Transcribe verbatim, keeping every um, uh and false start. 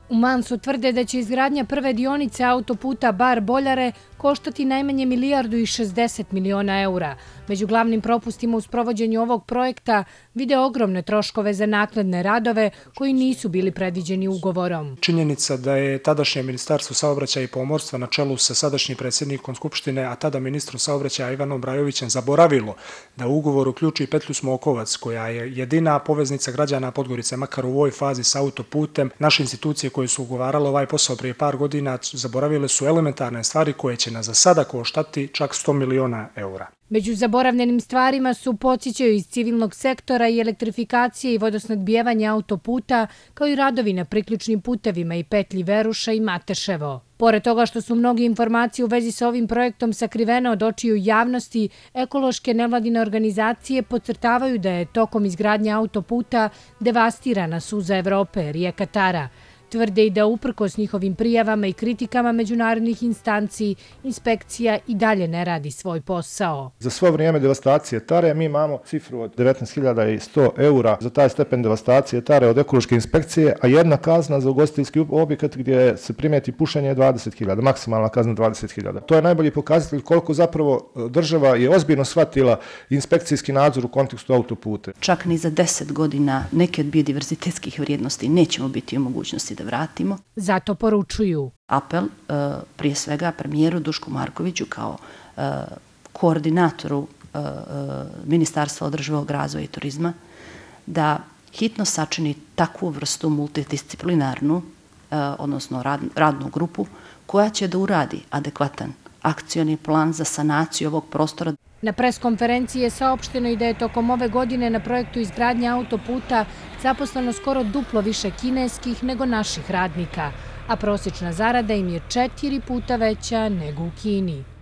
U Mansu tvrde da će izgradnja prve dionice autoputa Bar-Boljare koštati najmanje milijardu i šezdeset miliona eura. Među glavnim propustima u sprovođenju ovog projekta vide ogromne troškove za naknadne radove koji nisu bili predviđeni ugovorom. Činjenica da je tadašnje Ministarstvo saobraćaja i pomorstva na čelu sa sadašnjim predsjednikom Skupštine, a tada ministrom saobraćaja Ivanom Brajovićem zaboravilo da u ugovor uključi petlju Smokovac, koja je jedina poveznica građana Podgorice, makar u ovoj fazi sa autoputem. Naše institucije koje su ugovarale ovaj posao prije par godina zaboravile su elementarne stvari koje će nas za sada koštati čak sto miliona eura. Među zaboravljenim stvarima su podsjećaju iz civilnog sektora i elektrifikacije i vodosnadbijevanje autoputa, kao i radovi na priključnim putevima i petlji Veruša i Mateševo. Pored toga što su mnoge informacije u vezi sa ovim projektom sakrivene od očiju javnosti, ekološke nevladine organizacije podcrtavaju da je tokom izgradnje autoputa devastirana suza Evrope, rijeka Tara. Tvrde i da uprkos njihovim prijavama i kritikama međunarodnih instanci, inspekcija i dalje ne radi svoj posao. Za svo vrijeme devastacije Tare mi imamo cifru od devetnaest hiljada sto eura za taj stepen devastacije Tare od ekološke inspekcije, a jedna kazna za ugostiteljski objekat gdje se primijeti pušenje je dvadeset hiljada, maksimalna kazna dvadeset hiljada. To je najbolji pokazatelj koliko zapravo država je ozbiljno shvatila inspekcijski nadzor u kontekstu autoputa. Čak ni za deset godina neke od biodiverzitetskih vrijednosti nećemo biti u mogućnosti da vratimo. Zato poručuju. Apel prije svega premijeru Dušku Markoviću kao koordinatoru Ministarstva održivog razvoja i turizma da hitno sačini takvu vrstu multidisciplinarnu, odnosno radnu grupu, koja će da uradi adekvatan akcioni plan za sanaciju ovog prostora. Na preskonferenciji je saopšteno i da je tokom ove godine na projektu izgradnje autoputa zaposleno skoro duplo više kineskih nego naših radnika, a prosječna zarada im je četiri puta veća nego u Kini.